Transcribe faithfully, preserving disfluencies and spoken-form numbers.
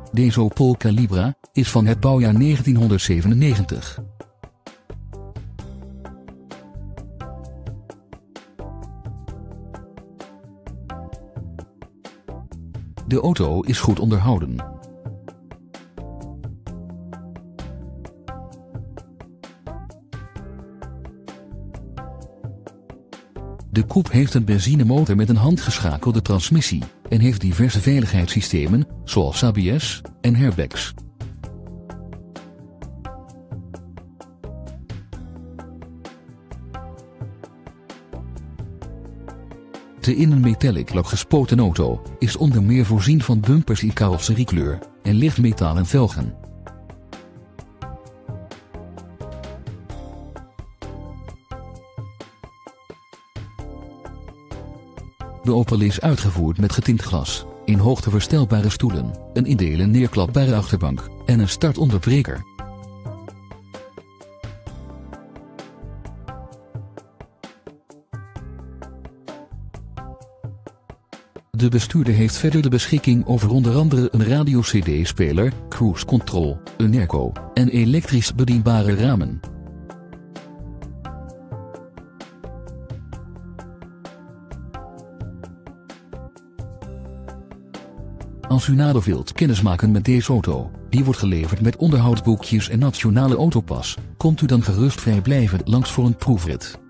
Deze Opel Calibra is van het bouwjaar negentienhonderdzevenennegentig. De auto is goed onderhouden. De coupe heeft een benzinemotor met een handgeschakelde transmissie en heeft diverse veiligheidssystemen, zoals A B S en airbags. De in een metallic lak gespoten auto is onder meer voorzien van bumpers in carrosseriekleur en lichtmetalen velgen. De Opel is uitgevoerd met getint glas, in hoogteverstelbare stoelen, een in delen neerklapbare achterbank en een startonderbreker. De bestuurder heeft verder de beschikking over onder andere een radio-C D-speler, cruise control, een airco en elektrisch bedienbare ramen. Als u nader wilt kennismaken met deze auto, die wordt geleverd met onderhoudsboekjes en nationale autopas, komt u dan gerust vrijblijvend langs voor een proefrit.